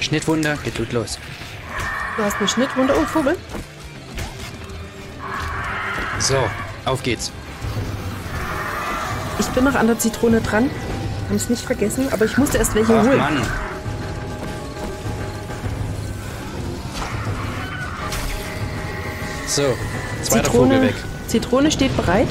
Schnittwunde, geht gut los. Du hast eine Schnittwunde. Oh, Vogel. So, auf geht's. Ich bin noch an der Zitrone dran. Haben es nicht vergessen, aber ich musste erst welche Ach holen. Mann. So, zweiter Vogel weg. Zitrone steht bereit.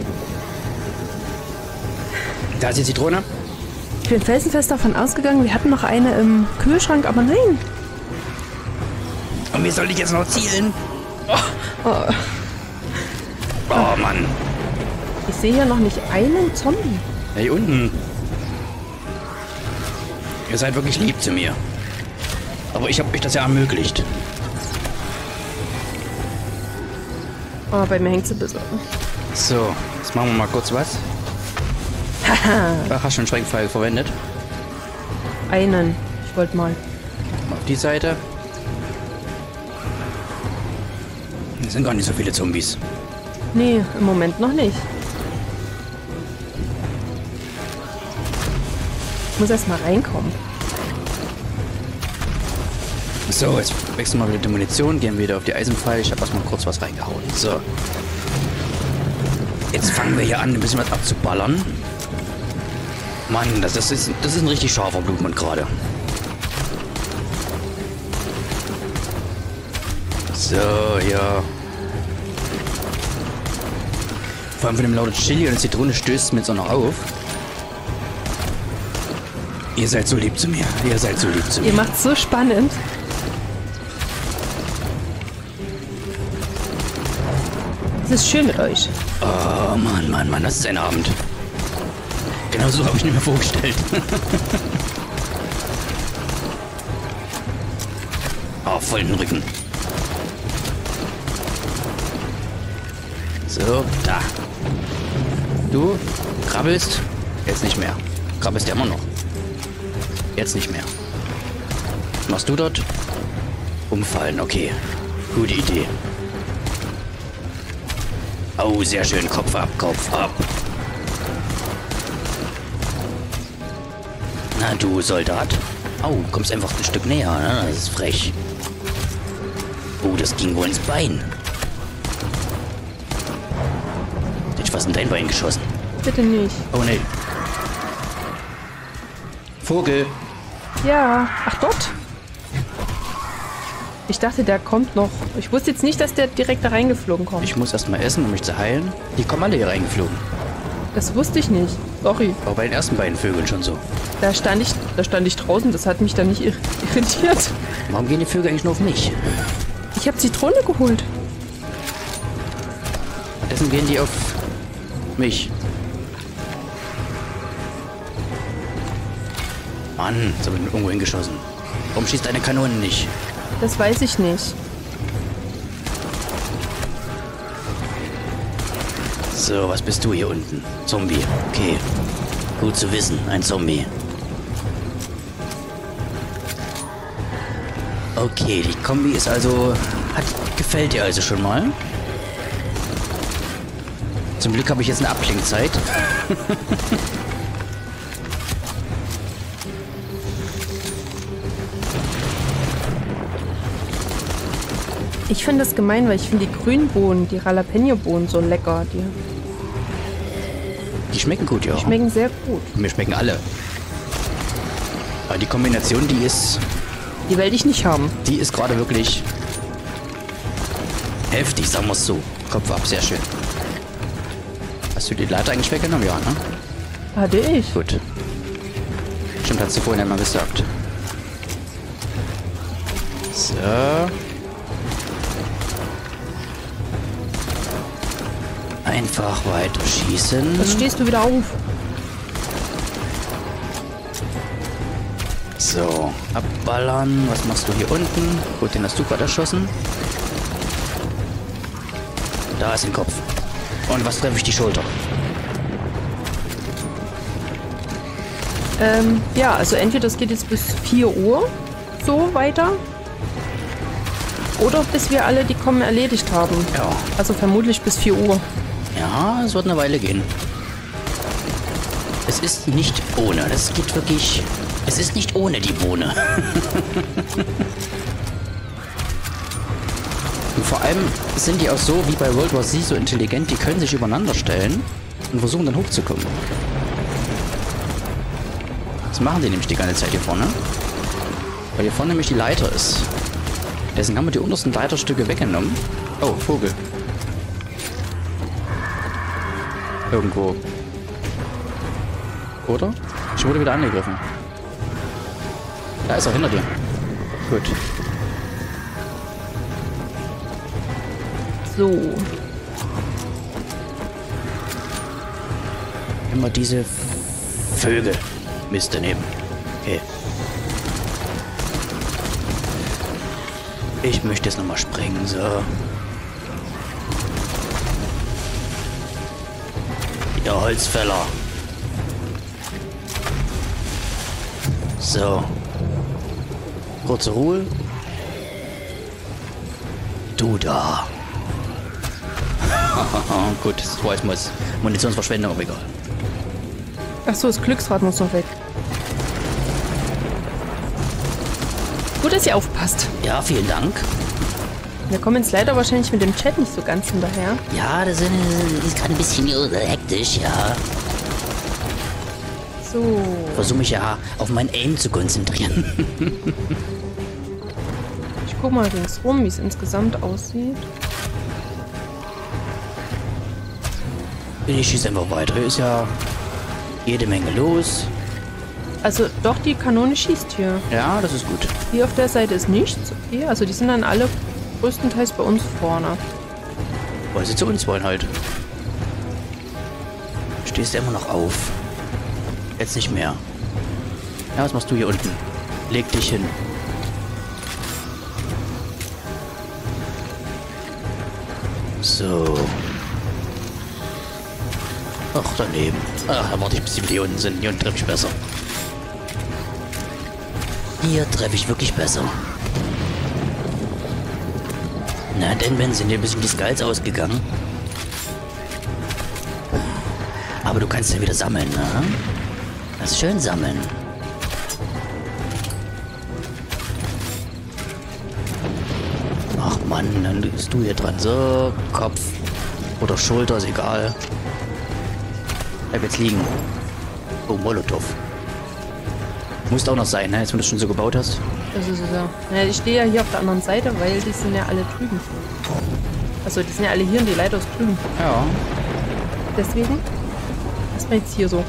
Da ist die Zitrone. Ich bin felsenfest davon ausgegangen, wir hatten noch eine im Kühlschrank, aber nein. Und wie soll ich jetzt noch zielen? Oh, Oh Mann. ich sehe hier noch nicht einen Zombie. Hey, unten. Ihr seid wirklich lieb zu mir. Aber ich habe euch das ja ermöglicht. Oh, bei mir hängt sie ein bisschen. So, jetzt machen wir mal kurz was. Ach, hast du einen Schränkpfeil verwendet? Einen. Ich wollte mal. Mal auf die Seite. Es sind gar nicht so viele Zombies. Nee, im Moment noch nicht. Ich muss erst mal reinkommen. So, jetzt wechseln wir wieder die Munition, gehen wieder auf die Eisenpfeile. Ich habe erstmal kurz was reingehauen. So. Jetzt fangen wir hier an, ein bisschen was abzuballern. Mann, das ist ein richtig scharfer Blutmund gerade. So, ja. Vor allem von dem lauten Chili und der Zitrone stößt es mir jetzt auch noch auf. Ihr seid so lieb zu mir. Ihr seid so lieb zu mir. Ihr macht so spannend. Es ist schön mit euch. Oh Mann, Mann, Mann, das ist ein Abend. Genau so habe ich mir vorgestellt. Oh, voll den Rücken. So, da. Du krabbelst. Jetzt nicht mehr. Krabbelst ja immer noch. Jetzt nicht mehr. Was machst du dort? Umfallen, okay. Gute Idee. Oh, sehr schön. Kopf ab, Kopf ab. Na du Soldat. Au, kommst einfach ein Stück näher, ne? Das ist frech. Oh, das ging wohl ins Bein. Hätte ich fast in dein Bein geschossen. Bitte nicht. Oh nee. Vogel. Ja. Ach, dort. Ich dachte, der kommt noch. Ich wusste jetzt nicht, dass der direkt da reingeflogen kommt. Ich muss erstmal essen, um mich zu heilen. Die kommen alle hier reingeflogen. Das wusste ich nicht. Sorry. Auch bei den ersten beiden Vögeln schon so. Da stand ich draußen. Das hat mich dann nicht irritiert. Warum gehen die Vögel eigentlich nur auf mich? Ich habe Zitrone geholt. Stattdessen gehen die auf mich. Mann, jetzt habe ich irgendwo hingeschossen. Warum schießt eine Kanone nicht? Das weiß ich nicht. So, was bist du hier unten? Zombie. Okay. Gut zu wissen, ein Zombie. Okay, die Kombi ist also... gefällt dir also schon mal? Zum Glück habe ich jetzt eine Abklingzeit. Ich finde das gemein, weil ich finde die Grünbohnen, die Jalapeno-Bohnen so lecker. Die schmecken gut, ja. Die schmecken sehr gut. Mir schmecken alle. Aber die Kombination, die will ich nicht haben. Die ist gerade wirklich heftig, sagen wir es so. Kopf ab, sehr schön. Hast du die Leiter eigentlich weggenommen? Ja, ne? Hatte ich. Gut. Stimmt, hast du vorhin einmal gesagt. So. Einfach weiter schießen. Jetzt stehst du wieder auf. So, abballern. Was machst du hier unten? Gut, den hast du gerade erschossen. Da ist ein Kopf. Und was treffe ich die Schulter? Ja, also entweder das geht jetzt bis 4 Uhr so weiter. Oder bis wir alle die Kommen erledigt haben. Ja. Also vermutlich bis 4 Uhr. Ja, es wird eine Weile gehen. Es ist nicht ohne. Das geht wirklich Es ist nicht ohne die Bohne. Und vor allem sind die auch so, wie bei World War Z, so intelligent, die können sich übereinander stellen und versuchen dann hochzukommen. Das machen die nämlich die ganze Zeit hier vorne. Weil hier vorne nämlich die Leiter ist. Deswegen haben wir die untersten Leiterstücke weggenommen. Oh, Vogel. Irgendwo. Oder? Ich wurde wieder angegriffen. Da ist er hinter dir. Gut. So. Immer diese Vögel. Mist daneben. Okay. Ich möchte jetzt nochmal springen, so. Der Holzfäller. So. Kurze Ruhe. Du da. Gut, das war jetzt mal Munitionsverschwendung, aber egal. Achso, das Glücksrad muss noch weg. Gut, dass ihr aufpasst. Ja, vielen Dank. Wir kommen jetzt leider wahrscheinlich mit dem Chat nicht so ganz hinterher. Ja, das ist gerade ein bisschen hektisch, ja. So. Versuche mich ja auf mein Aim zu konzentrieren. Ich guck mal ringsrum, wie es insgesamt aussieht. Ich schieße einfach weiter. Hier ist ja jede Menge los. Also doch, die Kanone schießt hier. Ja, das ist gut. Hier auf der Seite ist nichts. Okay, also die sind dann alle größtenteils bei uns vorne. Weil sie zu uns wollen halt. Stehst du immer noch auf. Jetzt nicht mehr. Ja, was machst du hier unten? Leg dich hin. So. Ach, daneben. Ach, dann warte ich, bis die hier unten sind. Hier unten treffe ich besser. Hier treffe ich wirklich besser. Na, denn wenn sind dir ein bisschen die Skulls ausgegangen. Aber du kannst ja wieder sammeln, ne? Das ist schön sammeln. Ach Mann, dann bist du hier dran. So, Kopf oder Schulter, ist egal. Bleib jetzt liegen. Oh, Molotow. Muss auch noch sein, ne? Jetzt, wenn du es schon so gebaut hast. Das ist so. Ja, ich stehe ja hier auf der anderen Seite, weil die sind ja alle drüben. Also die sind ja alle hier und die Leiter ist drüben. Ja. Deswegen ist man jetzt hier so.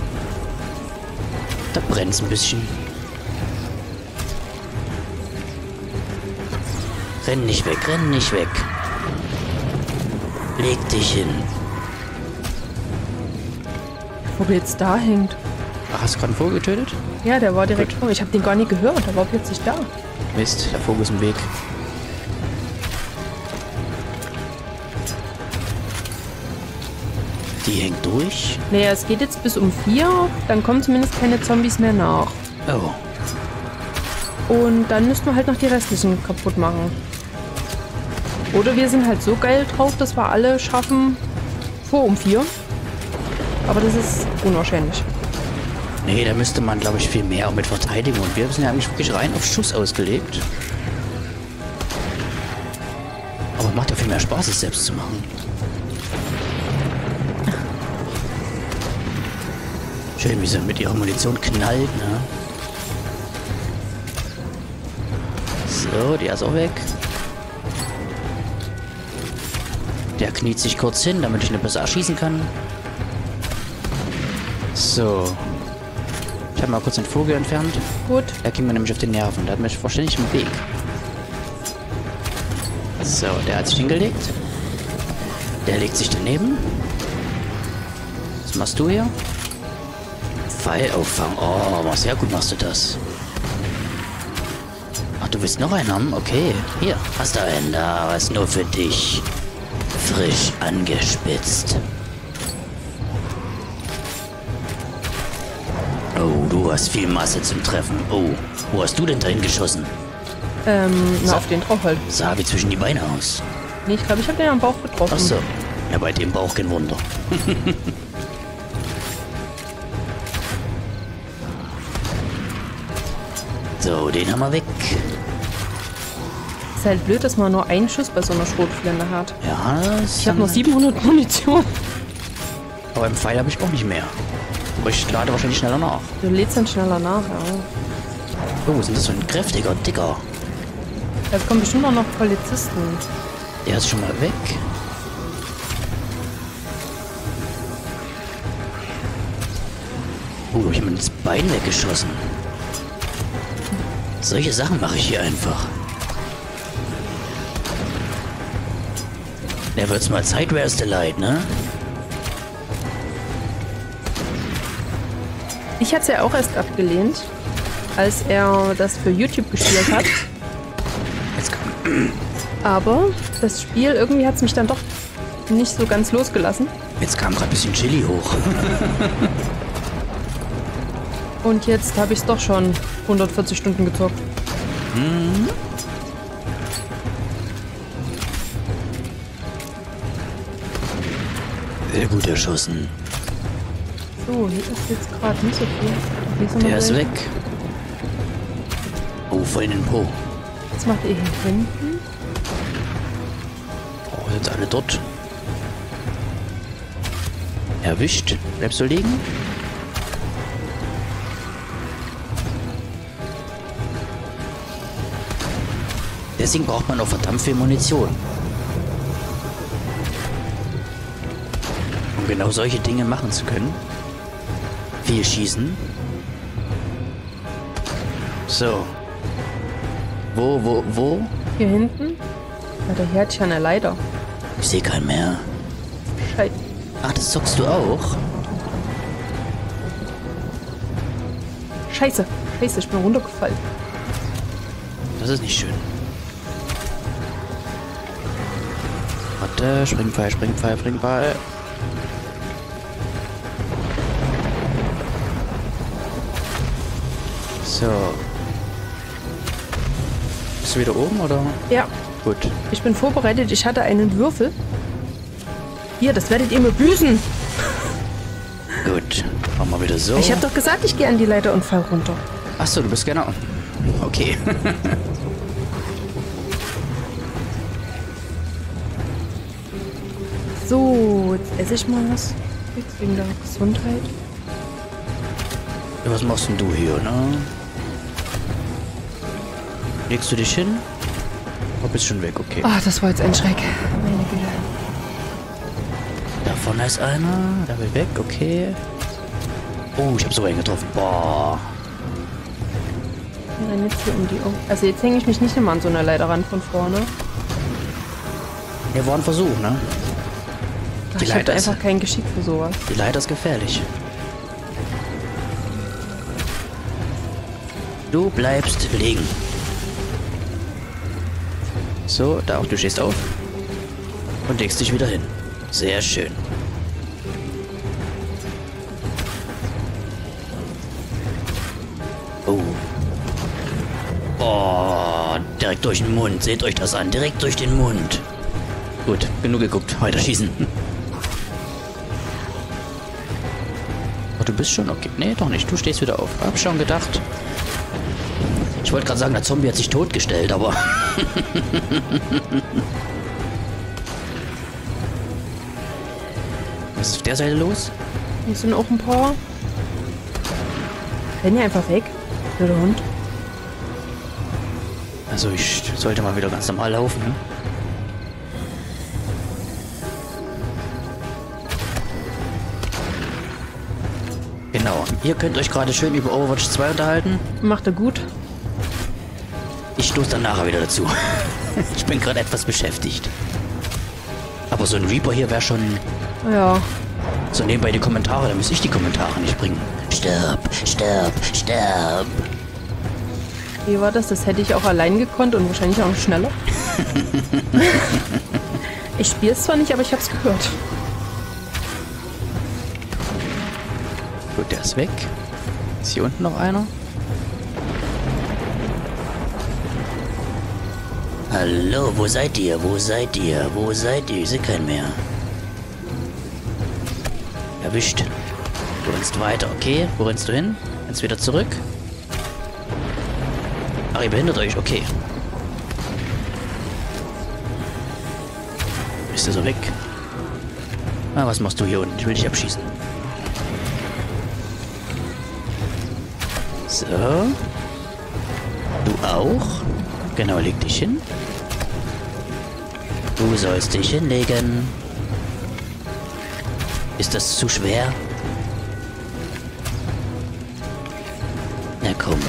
Da brennt es ein bisschen. Renn nicht weg, renn nicht weg. Leg dich hin. Wo jetzt da hängt. Ach, hast du gerade einen Vogel getötet? Ja, der war direkt vor. Ich habe den gar nicht gehört, der war plötzlich da. Mist, der Vogel ist im Weg. Die hängt durch. Naja, es geht jetzt bis um 4, dann kommen zumindest keine Zombies mehr nach. Oh. Und dann müssten wir halt noch die restlichen kaputt machen. Oder wir sind halt so geil drauf, dass wir alle schaffen vor um 4. Aber das ist unwahrscheinlich. Nee, da müsste man, glaube ich, viel mehr auch mit Verteidigung. Und wir sind ja eigentlich wirklich rein auf Schuss ausgelegt. Aber macht ja viel mehr Spaß, es selbst zu machen. Schön, wie sie mit ihrer Munition knallt, ne? So, der ist auch weg. Der kniet sich kurz hin, damit ich ihn besser erschießen kann. So. Ich habe mal kurz den Vogel entfernt. Gut. Der ging mir nämlich auf die Nerven. Der hat mich wahrscheinlich im Weg. So, der hat sich hingelegt. Der legt sich daneben. Was machst du hier? Pfeil auffangen. Oh, sehr gut machst du das. Ach, du willst noch einen haben? Okay. Hier, hast du einen da. Was nur für dich. Frisch angespitzt. Oh, du hast viel Masse zum Treffen. Oh, wo hast du denn drin geschossen? Na, auf den drauf halt. Sah wie zwischen die Beine aus. Nee, ich glaube, ich habe den am Bauch getroffen. Ach so. Ja, bei dem Bauch kein Wunder. So, den haben wir weg. Ist halt blöd, dass man nur einen Schuss bei so einer Schrotflinte hat. Ja, das Ich habe noch 700 Munition. Aber im Pfeil habe ich auch nicht mehr. Aber ich lade wahrscheinlich schneller nach. Du lädst dann schneller nach, ja. Oh, sind das so ein kräftiger, dicker? Jetzt kommen bestimmt auch noch Polizisten. Der ist schon mal weg. Oh, hab ich mir das Bein weggeschossen. Solche Sachen mache ich hier einfach. Der wird's mal Zeit, wer ist der Leid, ne? Ich hatte es ja auch erst abgelehnt, als er das für YouTube gespielt hat. Jetzt kam, Aber das Spiel, irgendwie hat es mich dann doch nicht so ganz losgelassen. jetzt kam gerade ein bisschen Chili hoch. Und jetzt habe ich es doch schon 140 Stunden gezockt. Mhm. Sehr gut erschossen. So, hier ist jetzt gerade nicht so viel. Hier ist noch Der ist welche. weg. Oh, voll in den Po. Was macht ihr hier hinten? Oh, sind alle dort. Erwischt. Bleibst du liegen? Deswegen braucht man auch verdammt viel Munition. Um genau solche Dinge machen zu können. Viel schießen. So. Wo? Hier hinten? Ja, der hier hat ja eine Leiter. Ich sehe keinen mehr. Scheiße. Ach, das zockst du auch? Scheiße, ich bin runtergefallen. Das ist nicht schön. Warte, Springpfeil. So. Bist du wieder oben, oder? Ja, Gut. ich bin vorbereitet. Ich hatte einen Würfel. Hier, das werdet ihr mir büßen. Gut. Machen wir wieder so. Ich habe doch gesagt, ich gehe an die Leiter und fall runter. Achso, du bist genau. Okay. So, jetzt esse ich mal was. Jetzt wegen der Gesundheit. Ja, was machst denn du hier, ne? Legst du dich hin? Oh, bist schon weg, okay. Ah, das war jetzt ein Schreck. Meine Güte. Da vorne ist einer. Da will weg, okay. Oh, ich habe so einen getroffen. Boah. Und dann jetzt hier um die Ohren. Also jetzt hänge ich mich nicht immer an so einer Leiter ran von vorne. Ja, war ein Versuch, ne? Ach, Die ich habe Leiter ist- einfach kein Geschick für sowas. Die Leiter ist gefährlich. Du bleibst liegen. So, da auch, du stehst auf. Und legst dich wieder hin. Sehr schön. Oh. Oh, direkt durch den Mund. Seht euch das an. Direkt durch den Mund. Gut, genug geguckt. Weiter schießen. Oh, du bist schon okay. Nee, doch nicht. Du stehst wieder auf. Hab schon gedacht. Ich wollte gerade sagen, der Zombie hat sich totgestellt, aber... Was ist auf der Seite los? Hier sind auch ein paar. Renn ja einfach weg. Blöder Hund. Also ich sollte mal wieder ganz normal laufen. Ne? Genau. Ihr könnt euch gerade schön über Overwatch 2 unterhalten. Macht er gut. Ich stoße dann nachher wieder dazu. Ich bin gerade etwas beschäftigt. Aber so ein Reaper hier wäre schon... Ja. So nebenbei die Kommentare, da muss ich die Kommentare nicht bringen. Stirb, stirb, stirb. Wie war das? Das hätte ich auch allein gekonnt und wahrscheinlich auch schneller. Ich spiele es zwar nicht, aber ich habe es gehört. Gut, der ist weg. Ist hier unten noch einer? Hallo, wo seid ihr? Wo seid ihr? Wo seid ihr? Ich sehe keinen mehr. Erwischt. Du rennst weiter, okay? Wo rennst du hin? Rennst wieder zurück? Ach, ihr behindert euch, okay. Bist du so weg? Ah, was machst du hier unten? Ich will dich abschießen. So. Du auch? Genau, leg dich hin. Du sollst dich hinlegen. Ist das zu schwer? Na komm.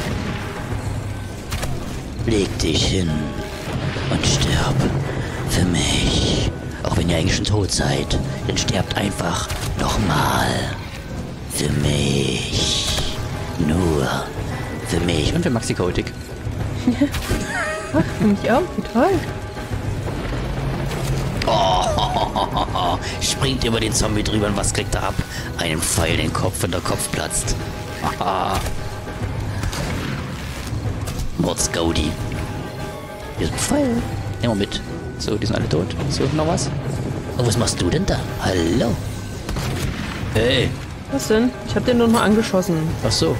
Leg dich hin und stirb für mich. Auch wenn ihr eigentlich schon tot seid, dann sterbt einfach nochmal. Für mich. Nur für mich und für Maxi Kotik. Ach, für mich auch, wie toll. Oh, springt über den Zombie drüber und was kriegt er ab? Einen Pfeil in den Kopf und der Kopf platzt. Mords Gaudi. Hier ist ein Pfeil. Nehmen wir mit. So, die sind alle tot. So, noch was? Oh, was machst du denn da? Hallo? Hey. Was denn? Ich hab den nur noch angeschossen. Ach so.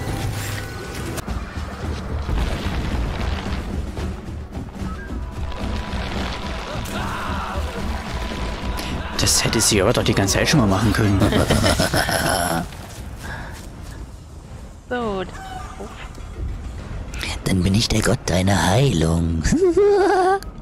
Das hätte sie aber doch die ganze Zeit schon mal machen können. So. Dann bin ich der Gott deiner Heilung.